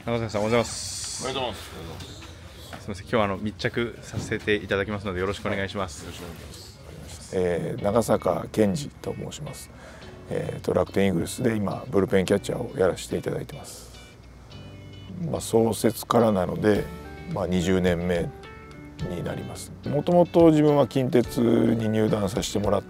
長崎さん、おはようございます。 おはようございます。 すみません、今日は密着させていただきますので、よろしくお願いします。 長坂健二と申します。楽天イーグルスで今ブルペンキャッチャーをやらせていただいてます。創設からなので、20年目になります。もともと自分は近鉄に入団させてもらって、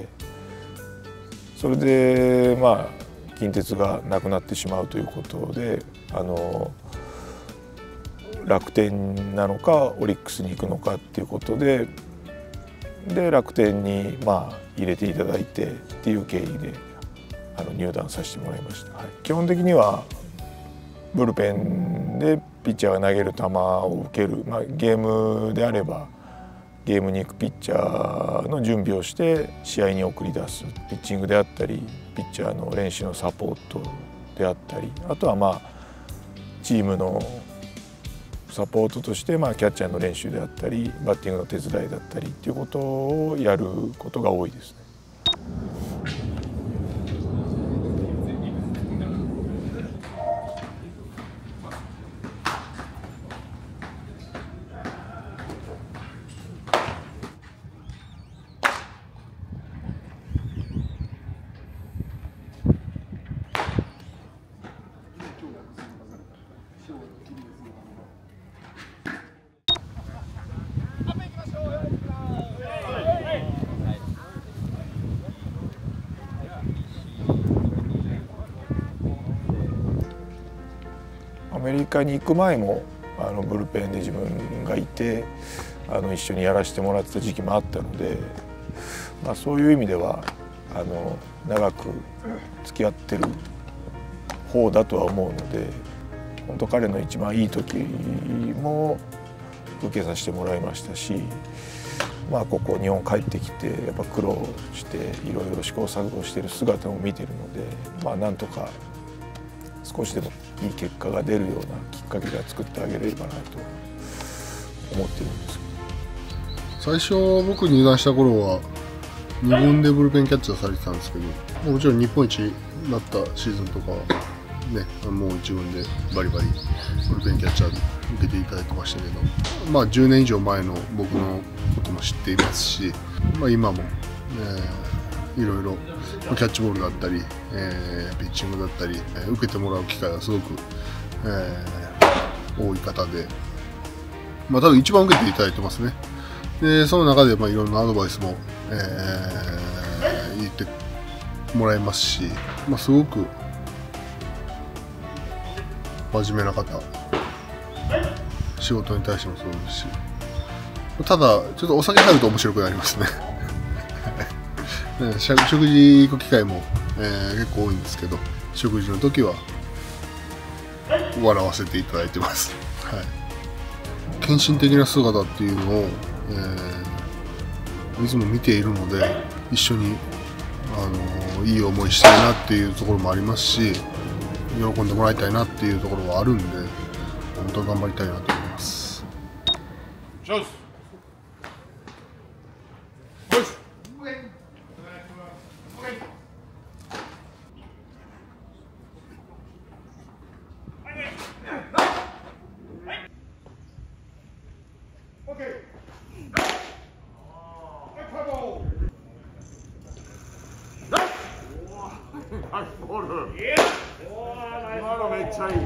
それで近鉄がなくなってしまうということで、楽天なのかオリックスに行くのかっていうことで楽天に入れていただいてっていう経緯で入団させてもらいました。基本的にはブルペンでピッチャーが投げる球を受ける、ゲームであればゲームに行くピッチャーの準備をして試合に送り出す、ピッチングであったりピッチャーの練習のサポートであったり、あとはチームのサポートとしてキャッチャーの練習であったりバッティングの手伝いだったりっていうことをやることが多いですね。アメリカに行く前もブルペンで自分がいて一緒にやらせてもらってた時期もあったので、そういう意味では長く付き合ってる方だとは思うので、本当彼の一番いい時も受けさせてもらいましたし、ここ日本帰ってきてやっぱ苦労していろいろ試行錯誤してる姿も見てるので、なんとか少しでもいい結果が出るようなきっかけが作ってあげれればなと思ってるんですけど、最初僕入団した頃は2軍でブルペンキャッチャーされてたんですけど、もちろん日本一になったシーズンとかはね、もう1軍でバリバリブルペンキャッチャーで受けていただいてましたけど、10年以上前の僕のことも知っていますし、今も、いろいろキャッチボールだったり、ピッチングだったり、受けてもらう機会がすごく、多い方で、多分一番受けていただいてますね。でその中でいろんなアドバイスも、言ってもらえますし、すごく真面目な方、仕事に対してもそうですし、ただちょっとお酒入ると面白くなりますね食事行く機会も、結構多いんですけど、食事の時は笑わせていただいてます、献身的な姿っていうのを、いつも見ているので、一緒にいい思いしたいなっていうところもありますし、喜んでもらいたいなっていうところはあるんで、本当に頑張りたいなと思います。 今のめっちゃいい。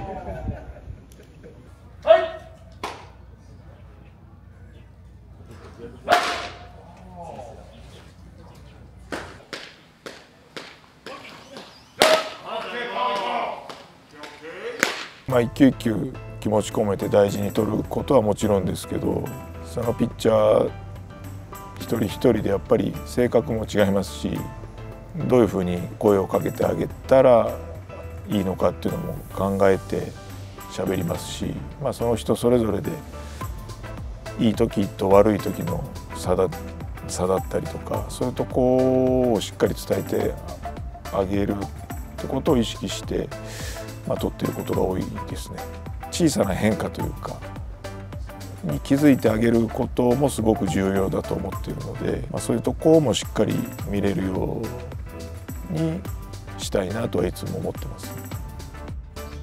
一球一球気持ち込めて大事に取ることはもちろんですけど、そのピッチャー一人一人でやっぱり性格も違いますし、どういうふうに声をかけてあげたらいいのかっていうのも考えて喋りますし、その人それぞれでいい時と悪い時の差だったりとか、そういうとこをしっかり伝えてあげるってことを意識して取っていることが多いですね。小さな変化というかに気づいてあげることもすごく重要だと思っているので、そういうとこもしっかり見れるようにしたいなとはいつも思ってます。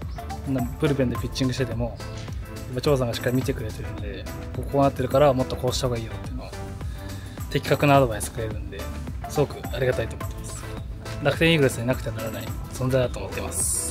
ブルペンでピッチングしてても長さんがしっかり見てくれてるんで、こうなってるからもっとこうした方がいいよっていうのを的確なアドバイスくれるんで、すごくありがたいと思ってます。楽天イーグルスになくてはならない存在だと思っています。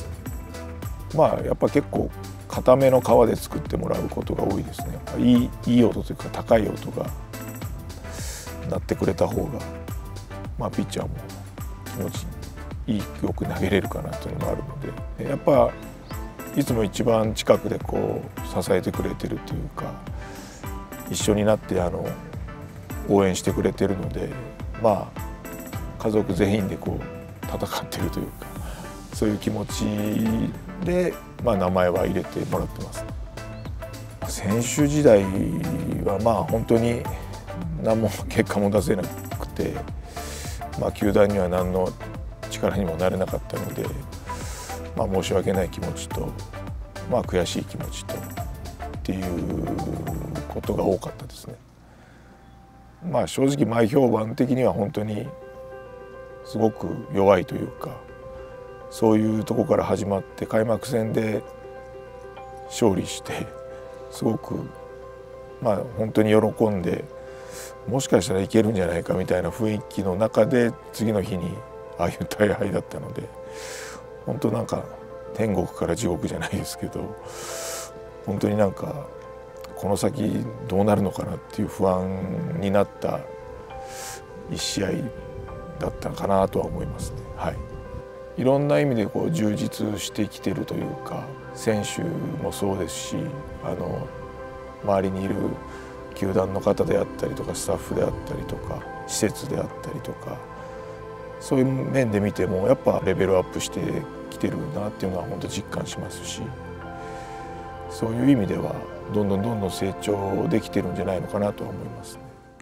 まあやっぱ結構固めの皮で作ってもらうことが多いですね。いい音というか高い音が鳴ってくれた方が、まあ、ピッチャーも気持ちよく投げれるかなというのもあるので、やっぱいつも一番近くでこう支えてくれてるというか、一緒になって応援してくれてるので、まあ家族全員でこう戦ってるというか、そういう気持ちで、まあ、名前は入れてもらってます。選手時代はまあ本当に何も結果も出せなくて、まあ、球団には何の力にもなれなかったので、まあ、申し訳ない気持ちと、まあ、悔しい気持ちとっていうことが多かったですね。まあ正直前評判的には本当にすごく弱いというか、そういうとこから始まって開幕戦で勝利してすごくまあ本当に喜んで、もしかしたらいけるんじゃないかみたいな雰囲気の中で次の日にああいう大敗だったので、本当なんか天国から地獄じゃないですけど、本当になんかこの先どうなるのかなっていう不安になった一試合だったかなとは思いますね。はい、いろんな意味でこう充実してきてるというか、選手もそうですし、周りにいる球団の方であったりとかスタッフであったりとか施設であったりとか、そういう面で見てもやっぱレベルアップしてきてるなっていうのは本当実感しますし、そういう意味ではどんどん成長できてるんじゃないのかなとは思いますね。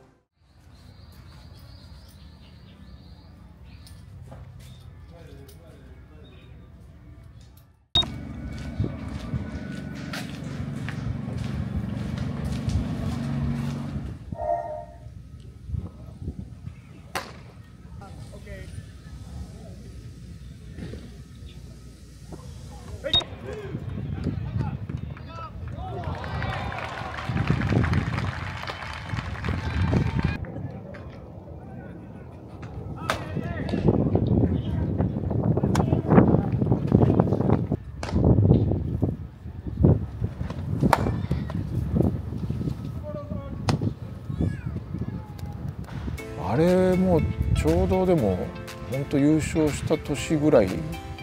あれもうちょうどでも本当優勝した年ぐらい、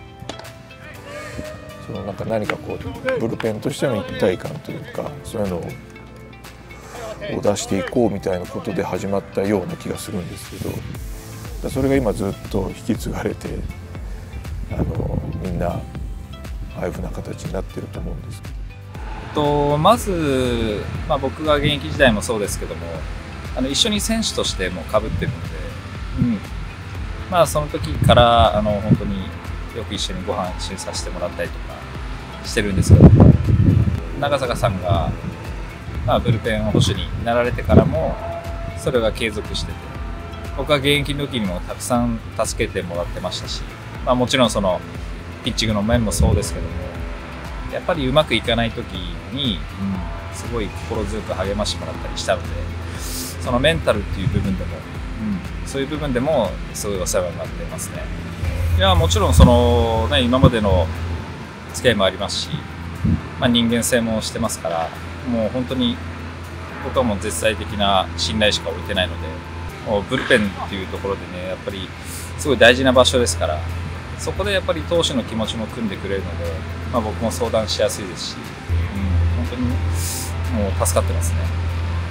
なんか何かこうブルペンとしての一体感というか、そういうのを出していこうみたいなことで始まったような気がするんですけど、それが今ずっと引き継がれてみんなああいうふうな形になってると思うんですけど。 まず、僕が現役時代もそうですけども、一緒に選手としても被ってるので、その時から本当によく一緒にご飯一緒にさせてもらったりとかしてるんですけども、長坂さんが、ブルペン捕手になられてからもそれが継続してて、僕は現役の時にもたくさん助けてもらってましたし、もちろんそのピッチングの面もそうですけども、やっぱりうまくいかない時に、すごい心強く励ましてもらったりしたので、そのメンタルっていう部分でも、そういう部分でもすごいお世話になってますね。いや、もちろんその、今までの付き合いもありますし、人間性もしてますから、もう本当に僕はもう絶対的な信頼しか置いてないので、もうブルペンっていうところでね、やっぱりすごい大事な場所ですから、そこでやっぱり投手の気持ちも組んでくれるので、僕も相談しやすいですし、本当にもう助かってますね。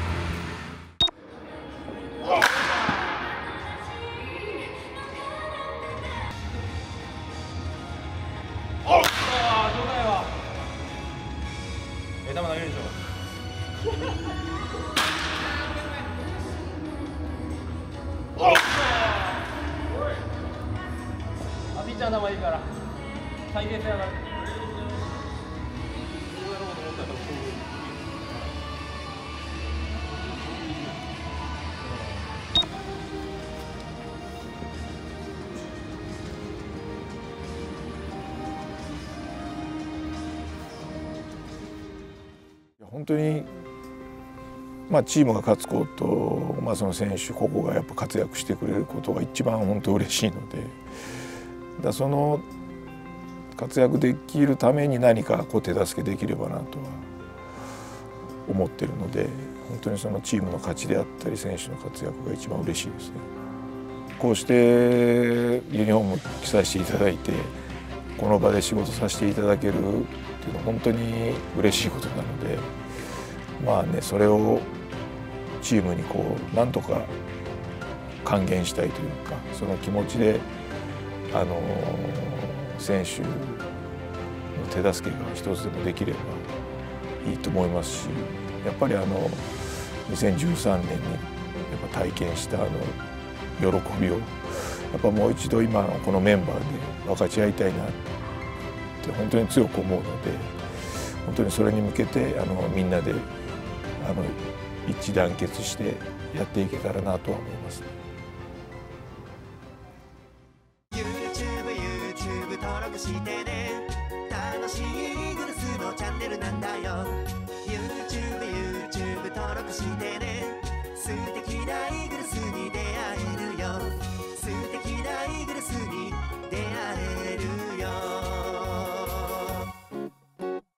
ピッチャーの方がいいから再現性上がる。 本当に、チームが勝つこと、その選手個々がやっぱ活躍してくれることが一番本当嬉しいので、その活躍できるために何か手助けできればなとは思ってるので、本当にそのチームの勝ちであったり選手の活躍が一番嬉しいですね。こうしてユニフォーム着させていただいてこの場で仕事させていただけるっていうのは本当に嬉しいことなので、それをチームになんとか還元したいというか、その気持ちで選手の手助けが一つでもできればいいと思いますし、やっぱり2013年にやっぱ体験した喜びをやっぱもう一度今のこのメンバーで分かち合いたいなって本当に強く思うので、本当にそれに向けてみんなで一致団結してやっていけたらなとは思いますね。 YouTube 登録してね、楽しいイーグルスのチャンネルなんだよ。YouTube 登録して